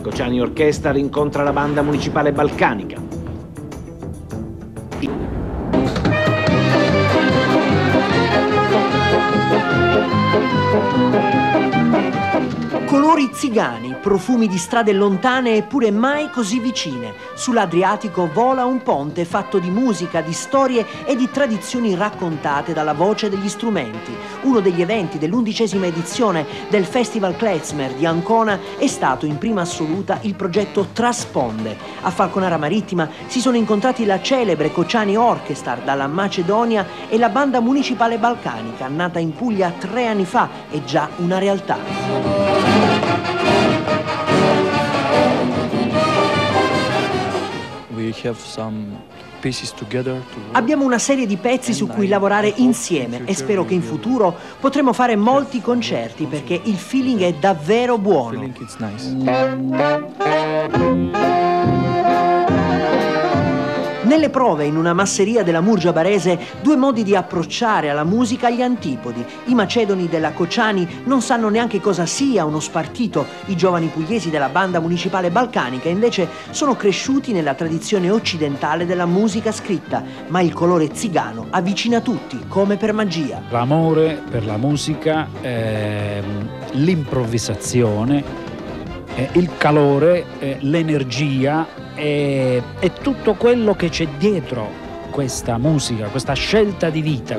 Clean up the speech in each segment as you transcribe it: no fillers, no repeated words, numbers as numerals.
Kocani Orchestra incontra la banda municipale balcanica. Colori zigani, profumi di strade lontane eppure mai così vicine. Sull'Adriatico vola un ponte fatto di musica, di storie e di tradizioni raccontate dalla voce degli strumenti. Uno degli eventi dell'11ª edizione del Festival Klezmer di Ancona è stato in prima assoluta il progetto Trasponde. A Falconara Marittima si sono incontrati la celebre Kocani Orchestra dalla Macedonia e la banda municipale balcanica, nata in Puglia 3 anni fa, è già una realtà. Abbiamo una serie di pezzi su cui lavorare insieme e spero che in futuro potremo fare molti concerti perché il feeling è davvero buono. Nelle prove in una masseria della Murgia Barese, due modi di approcciare alla musica agli antipodi. I macedoni della Kocani non sanno neanche cosa sia uno spartito. I giovani pugliesi della banda municipale balcanica invece sono cresciuti nella tradizione occidentale della musica scritta, ma il colore zigano avvicina tutti, come per magia. L'amore per la musica, l'improvvisazione, il calore, l'energia e tutto quello che c'è dietro questa musica, questa scelta di vita.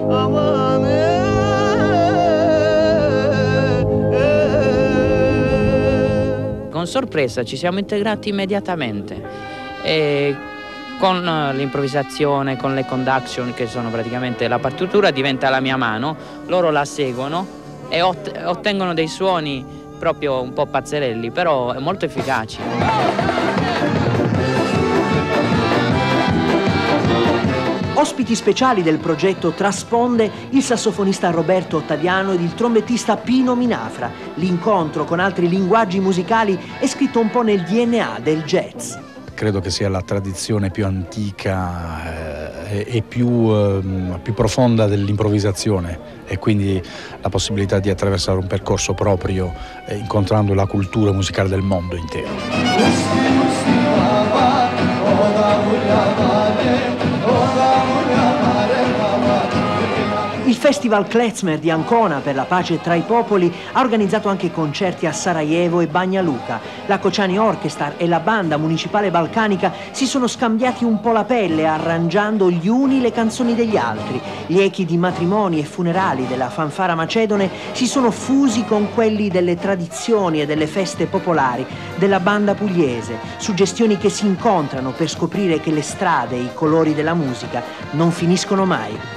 Con sorpresa ci siamo integrati immediatamente e con l'improvvisazione, con le conduction che sono praticamente la partitura diventa la mia mano, loro la seguono e ottengono dei suoni proprio un po' pazzerelli, però molto efficaci. Ospiti speciali del progetto Trasponde il sassofonista Roberto Ottaviano ed il trombettista Pino Minafra. L'incontro con altri linguaggi musicali è scritto un po' nel DNA del jazz. Credo che sia la tradizione più antica e più profonda dell'improvvisazione e quindi la possibilità di attraversare un percorso proprio incontrando la cultura musicale del mondo intero. Il Festival Klezmer di Ancona per la pace tra i popoli ha organizzato anche concerti a Sarajevo e Banja Luka. La Kocani Orchestra e la banda municipale balcanica si sono scambiati un po' la pelle arrangiando gli uni le canzoni degli altri. Gli echi di matrimoni e funerali della fanfara macedone si sono fusi con quelli delle tradizioni e delle feste popolari della banda pugliese, suggestioni che si incontrano per scoprire che le strade e i colori della musica non finiscono mai.